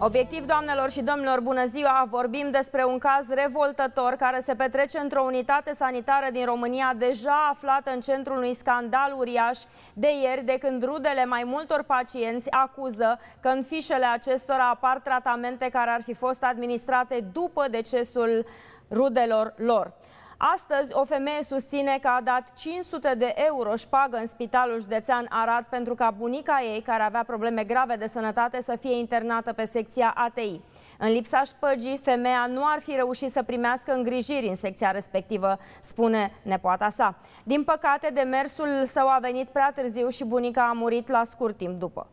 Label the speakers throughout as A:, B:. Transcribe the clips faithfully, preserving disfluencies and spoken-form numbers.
A: Obiectiv, doamnelor și domnilor, bună ziua! Vorbim despre un caz revoltător care se petrece într-o unitate sanitară din România, deja aflată în centrul unui scandal uriaș de ieri, de când rudele mai multor pacienți acuză că în fișele acestora apar tratamente care ar fi fost administrate după decesul rudelor lor. Astăzi, o femeie susține că a dat cinci sute de euro șpagă în Spitalul Județean Arad pentru ca bunica ei, care avea probleme grave de sănătate, să fie internată pe secția A T I. În lipsa șpăgii, femeia nu ar fi reușit să primească îngrijiri în secția respectivă, spune nepoata sa. Din păcate, demersul său a venit prea târziu și bunica a murit la scurt timp după.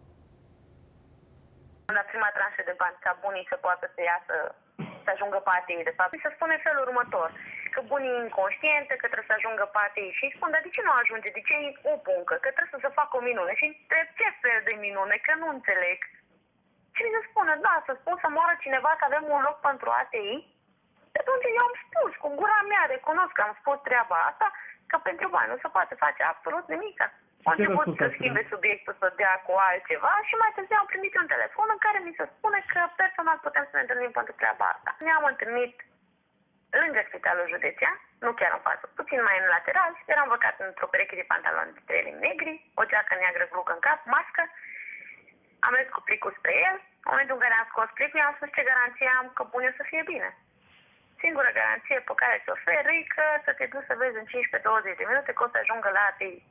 B: La prima tranșă de bani, ca bunii să poată să iasă, să ajungă pe A T I, de fapt, se spune felul următor, că bunii e inconștientă, că trebuie să ajungă pe A T I și îi spun, dar de ce nu ajunge, de ce e o puncă, că trebuie să se facă o minune și întreb ce fel de minune, că nu înțeleg. Și mi se spune, da, să spun să moară cineva, că avem un loc pentru A T I, de atunci eu am spus, cu gura mea, recunosc că am spus treaba asta, că pentru bani nu se poate face absolut nimic. Au început să schimbe subiectul, să dea cu altceva și mai târziu am primit un telefon în care mi se spune că personal putem să ne întâlnim pentru treaba asta. Ne-am întâlnit lângă Spitalul Județean, nu chiar în față, puțin mai în lateral, eram îmbrăcat într-o pereche de pantaloni de trailing negri, o geacă neagră glucă în cap, mască. Am mers cu plicul spre el, în momentul în care am scos plicul, i-am spus ce garanție am că bun eu să fie bine. Singura garanție pe care ți-o ofer e că să te duci să vezi în cincisprezece douăzeci de minute că o să ajungă la A T I.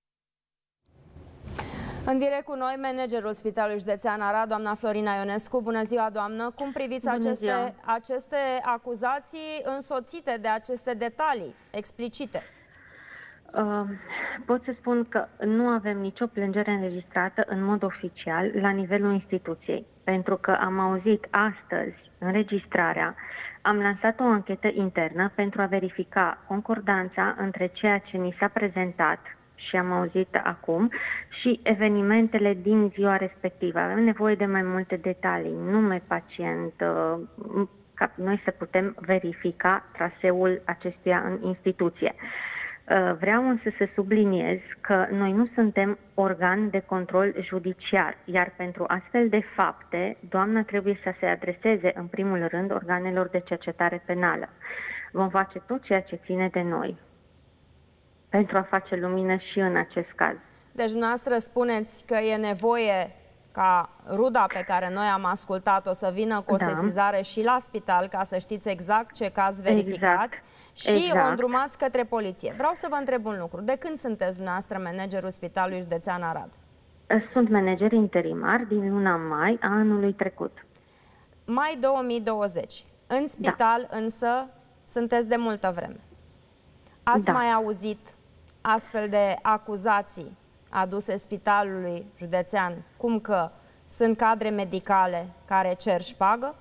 A: În direct cu noi, managerul Spitalului Județean Arad, doamna Florina Ionescu. Bună ziua, doamnă! Cum priviți aceste, aceste acuzații însoțite de aceste detalii explicite?
C: Uh, pot să spun că nu avem nicio plângere înregistrată în mod oficial la nivelul instituției, pentru că am auzit astăzi înregistrarea, am lansat o anchetă internă pentru a verifica concordanța între ceea ce ni s-a prezentat și am auzit acum și evenimentele din ziua respectivă. Avem nevoie de mai multe detalii, nume pacient, ca noi să putem verifica traseul acestuia în instituție. Vreau însă să subliniez că noi nu suntem organ de control judiciar, iar pentru astfel de fapte, doamna trebuie să se adreseze în primul rând organelor de cercetare penală. Vom face tot ceea ce ține de noi pentru a face lumină și în acest caz.
A: Deci, dumneavoastră spuneți că e nevoie ca ruda pe care noi am ascultat-o să vină cu o da. sesizare și la spital, ca să știți exact ce caz verificați, exact. și exact. o îndrumați către poliție. Vreau să vă întreb un lucru. De când sunteți dumneavoastră managerul Spitalului Județean Arad?
C: Sunt manager interimar din luna mai a anului trecut.
A: Mai două mii douăzeci. În spital da. însă sunteți de multă vreme. Ați da. mai auzit astfel de acuzații aduse Spitalului Județean, cum că sunt cadre medicale care cer șpagă?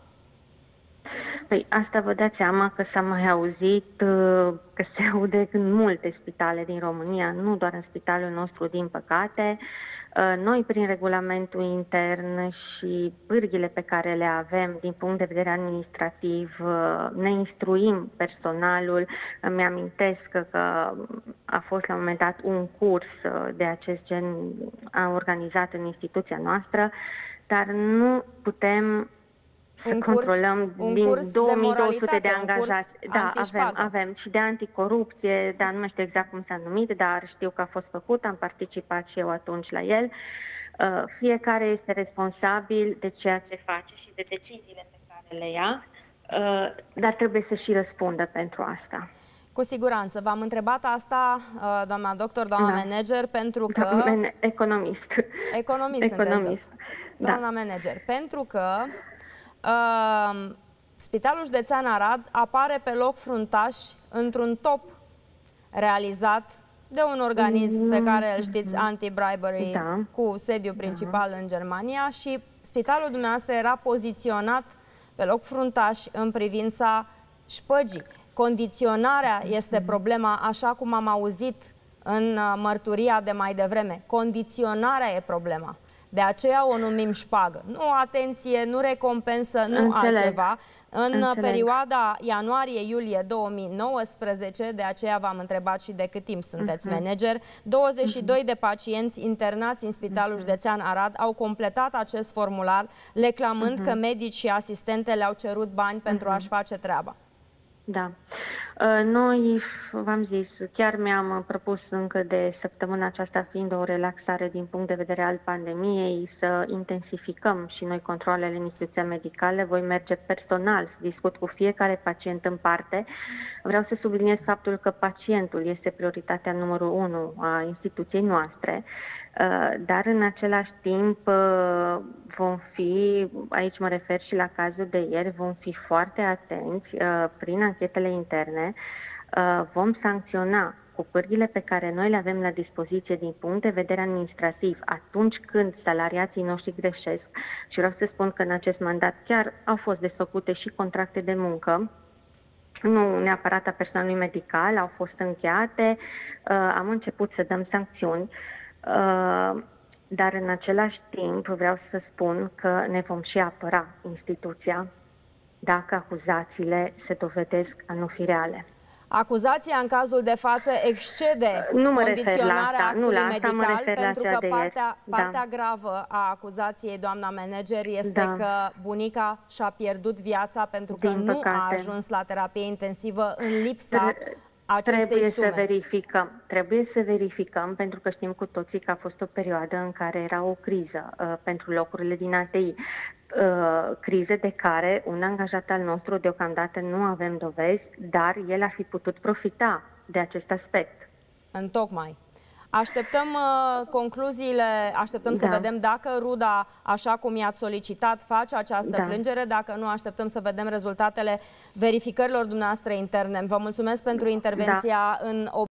C: Păi asta vă dați seama că s-a mai auzit, că se aude în multe spitale din România, nu doar în spitalul nostru, din păcate. Noi, prin regulamentul intern și pârghile pe care le avem din punct de vedere administrativ, ne instruim personalul. Îmi amintesc că a fost la un moment dat un curs de acest gen organizat în instituția noastră, dar nu putem să un controlăm
A: curs,
C: din două mii două sute de, de angajați. Da, avem, avem și de anticorupție, dar nu mai știu exact cum s-a numit, dar știu că a fost făcut, am participat și eu atunci la el. Uh, fiecare este responsabil de ceea ce face și de deciziile pe care le ia, uh, dar trebuie să și răspundă pentru asta.
A: Cu siguranță. V-am întrebat asta, doamna doctor, doamna da. manager, pentru că...
C: Da, economist.
A: Economist,
C: economist.
A: Da. Doamna manager, pentru că Uh, Spitalul Județean Arad apare pe loc fruntaș într-un top realizat de un organism pe care îl știți, Anti-Bribery, da. cu sediu principal da. în Germania, și spitalul dumneavoastră era poziționat pe loc fruntaș în privința șpăgii. Condiționarea este problema, așa cum am auzit în mărturia de mai devreme. Condiționarea e problema. De aceea o numim șpagă. Nu atenție, nu recompensă, nu
C: Înțeleg.
A: altceva. În
C: Înțeleg.
A: perioada ianuarie-iulie două mii nouăsprezece, de aceea v-am întrebat și de cât timp sunteți uh-huh. manager, douăzeci și doi uh-huh. de pacienți internați în Spitalul uh-huh. Județean Arad au completat acest formular, reclamând uh-huh. că medici și asistente le-au cerut bani uh-huh. pentru a-și face treaba.
C: Da. Noi, v-am zis, chiar mi-am propus încă de săptămâna aceasta, fiind o relaxare din punct de vedere al pandemiei, să intensificăm și noi controalele în instituția medicală. Voi merge personal să discut cu fiecare pacient în parte. Vreau să subliniez faptul că pacientul este prioritatea numărul unu a instituției noastre. Dar în același timp vom fi, aici mă refer și la cazul de ieri, vom fi foarte atenți prin anchetele interne, vom sancționa cu pârghile pe care noi le avem la dispoziție din punct de vedere administrativ atunci când salariații noștri greșesc. Și vreau să spun că în acest mandat chiar au fost desfăcute și contracte de muncă, nu neapărat a personalului medical, au fost încheiate, am început să dăm sancțiuni. Uh, dar în același timp vreau să spun că ne vom și apăra instituția dacă acuzațiile se dovedesc a nu fi reale.
A: Acuzația în cazul de față excede
C: nu mă
A: condiționarea
C: asta,
A: actului
C: nu la asta
A: medical,
C: mă refer
A: pentru
C: la
A: că
C: de
A: partea,
C: da.
A: partea gravă a acuzației, doamna manager, este
C: da.
A: că bunica și-a pierdut viața pentru că
C: Din
A: nu
C: păcate.
A: a ajuns la terapie intensivă în lipsa acestei
C: Trebuie
A: sume.
C: să verificăm, trebuie să verificăm, pentru că știm cu toții că a fost o perioadă în care era o criză uh, pentru locurile din A T I. Uh, crize de care un angajat al nostru deocamdată nu avem dovezi, dar el ar fi putut profita de acest aspect.
A: Întocmai. Așteptăm uh, concluziile, așteptăm da. să vedem dacă Ruda, așa cum i-ați solicitat, face această da. plângere, dacă nu, așteptăm să vedem rezultatele verificărilor dumneavoastră interne. Vă mulțumesc pentru intervenția da. în